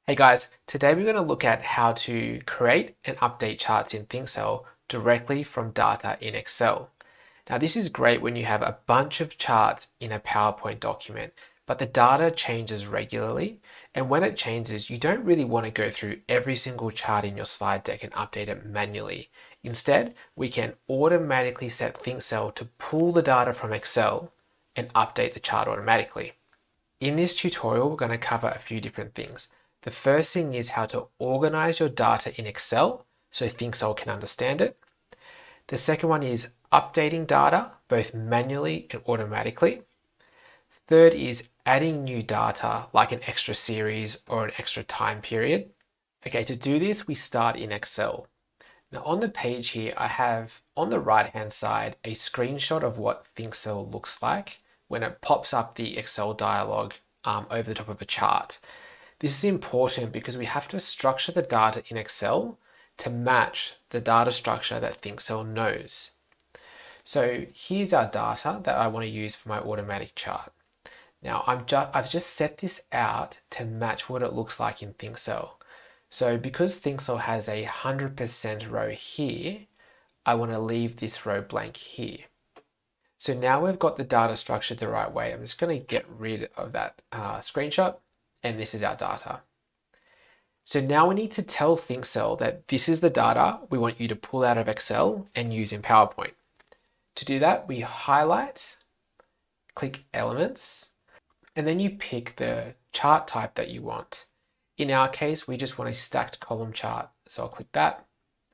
Hey guys, today we're going to look at how to create and update charts in ThinkCell directly from data in Excel. Now this is great when you have a bunch of charts in a PowerPoint document, but the data changes regularly, and when it changes, you don't really want to go through every single chart in your slide deck and update it manually. Instead, we can automatically set ThinkCell to pull the data from Excel and update the chart automatically. In this tutorial, we're going to cover a few different things. The first thing is how to organize your data in Excel so ThinkCell can understand it. The second one is updating data both manually and automatically. Third is adding new data like an extra series or an extra time period. Okay, to do this, we start in Excel. Now on the page here, I have on the right-hand side a screenshot of what ThinkCell looks like when it pops up the Excel dialog over the top of a chart. This is important because we have to structure the data in Excel to match the data structure that ThinkCell knows. So here's our data that I want to use for my automatic chart. Now I've just set this out to match what it looks like in ThinkCell. So because ThinkCell has a 100% row here, I want to leave this row blank here. So now we've got the data structured the right way. I'm just going to get rid of that screenshot, and this is our data. So now we need to tell ThinkCell that this is the data we want you to pull out of Excel and use in PowerPoint. To do that, we highlight, click Elements, and then you pick the chart type that you want. In our case, we just want a stacked column chart, so I'll click that.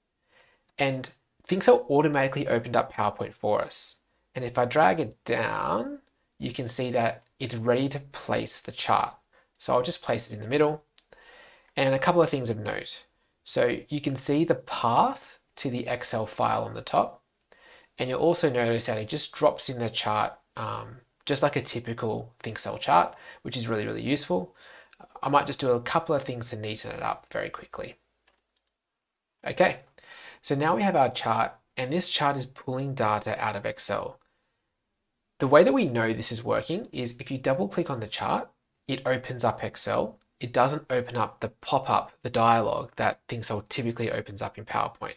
And ThinkCell automatically opened up PowerPoint for us. And if I drag it down, you can see that it's ready to place the chart. So I'll just place it in the middle. And a couple of things of note. So you can see the path to the Excel file on the top. And you'll also notice that it just drops in the chart, just like a typical ThinkCell chart, which is really, really useful. I might just do a couple of things to neaten it up very quickly. Okay, so now we have our chart, and this chart is pulling data out of Excel. The way that we know this is working is if you double click on the chart, it opens up Excel. It doesn't open up the pop-up, the dialog that ThinkCell typically opens up in PowerPoint.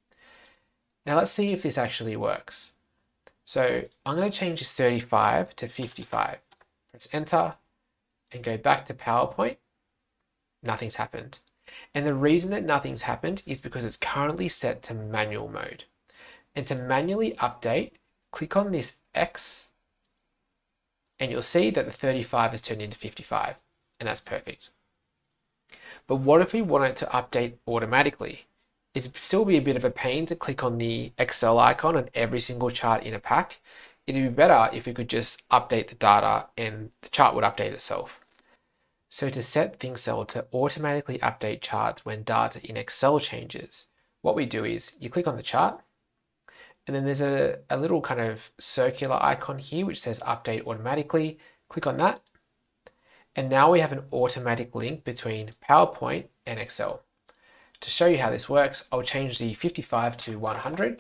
Now let's see if this actually works. So I'm going to change this 35 to 55. Press enter and go back to PowerPoint. Nothing's happened. And the reason that nothing's happened is because it's currently set to manual mode. And to manually update, click on this X, and you'll see that the 35 has turned into 55, and that's perfect. But what if we want it to update automatically? It'd still be a bit of a pain to click on the Excel icon on every single chart in a pack. It'd be better if we could just update the data and the chart would update itself. So to set ThinkCell to automatically update charts when data in Excel changes, what we do is you click on the chart, and then there's a little kind of circular icon here which says update automatically. Click on that. And now we have an automatic link between PowerPoint and Excel. To show you how this works, I'll change the 55 to 100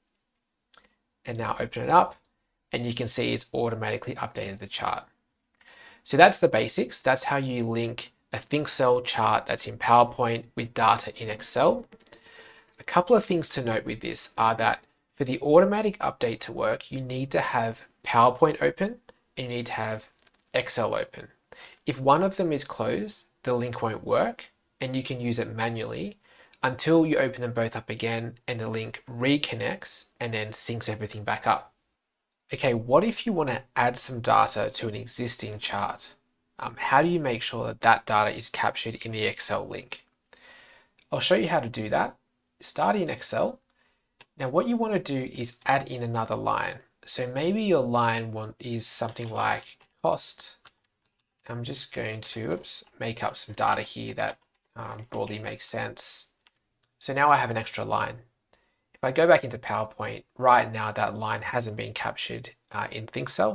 and now open it up, and you can see it's automatically updated the chart. So that's the basics. That's how you link a ThinkCell chart that's in PowerPoint with data in Excel. A couple of things to note with this are that for the automatic update to work, you need to have PowerPoint open and you need to have Excel open. If one of them is closed, the link won't work and you can use it manually until you open them both up again and the link reconnects and then syncs everything back up. Okay, what if you want to add some data to an existing chart? How do you make sure that that data is captured in the Excel link? I'll show you how to do that. Start in Excel. Now what you want to do is add in another line. So maybe your line is something like cost. I'm just going to make up some data here that broadly makes sense. So now I have an extra line. If I go back into PowerPoint, right now that line hasn't been captured in ThinkCell.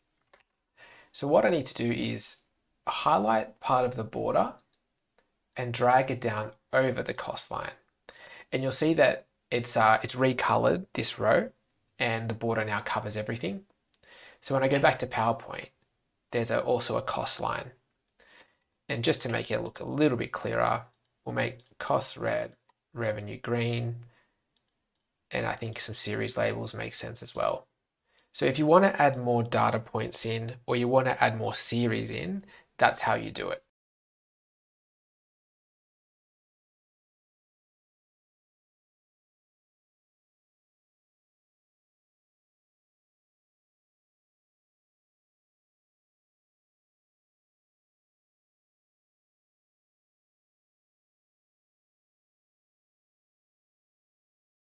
So what I need to do is highlight part of the border and drag it down over the cost line. And you'll see that it's recolored this row and the border now covers everything. So when I go back to PowerPoint, there's also a cost line. And just to make it look a little bit clearer, we'll make costs red, revenue green, and I think some series labels make sense as well. So if you want to add more data points in, or you want to add more series in, that's how you do it.